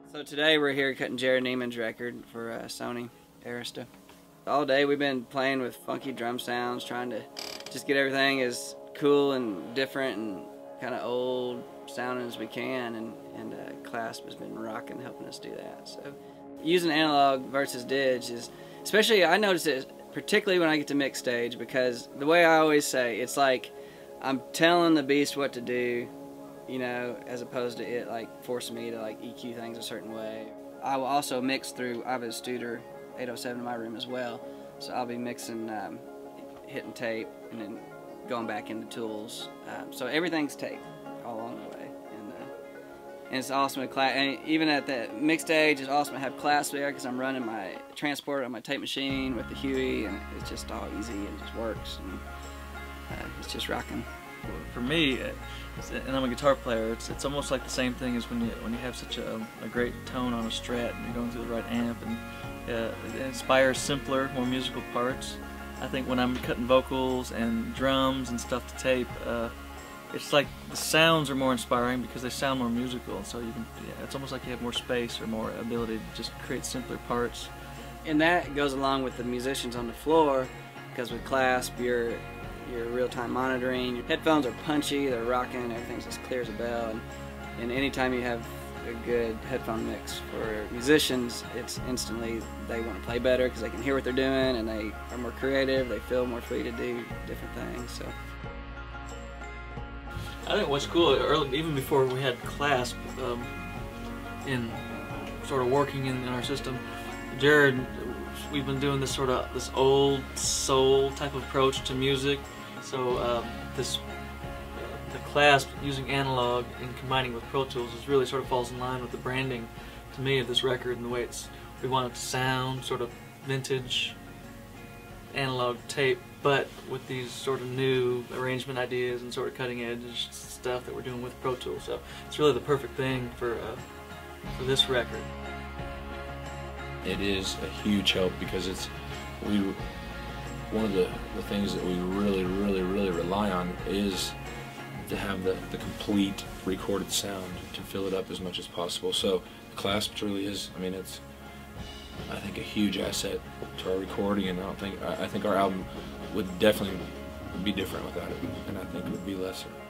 So today we're here cutting Jared Neiman's record for Sony Arista. All day we've been playing with funky drum sounds, trying to just get everything as cool and different and kind of old sounding as we can, and Clasp has been rocking, helping us do that. So using analog versus dig is, especially I notice it particularly when I get to mix stage, because the way I always say, it's like I'm telling the beast what to do, you know, as opposed to it like forcing me to like EQ things a certain way. I will also mix through, I have a Studer 807 in my room as well, so I'll be mixing, hitting tape and then going back into tools. So everything's tape all along the way, and it's awesome to and even at the mix stage, it's awesome to have Clasp there because I'm running my transporter on my tape machine with the Huey, and it's just all easy and it just works, and it's just rocking. For me, and I'm a guitar player, it's almost like the same thing as when you have such a great tone on a Strat and you're going through the right amp, and it inspires simpler, more musical parts. I think when I'm cutting vocals and drums and stuff to tape, it's like the sounds are more inspiring because they sound more musical. So you can, it's almost like you have more space or more ability to just create simpler parts. And that goes along with the musicians on the floor, because with Clasp, you're real-time monitoring. Your headphones are punchy, they're rocking, everything's as clear as a bell, and anytime you have a good headphone mix for musicians, it's instantly they want to play better because they can hear what they're doing, and they are more creative, they feel more free to do different things. So I think what's cool, even before we had Clasp in sort of working in our system, Jared, we've been doing this this old soul type of approach to music. So the Clasp using analog and combining with Pro Tools is really sort of falls in line with the branding to me of this record and the way we want it to sound, sort of vintage analog tape, but with these sort of new arrangement ideas and sort of cutting edge stuff that we're doing with Pro Tools. So it's really the perfect thing for this record. It is a huge help because one of the things that we really rely on is to have the complete recorded sound, to fill it up as much as possible. So Clasp really is, I mean, it's, I think, a huge asset to our recording, and I think our album would definitely be different without it, and I think it would be lesser.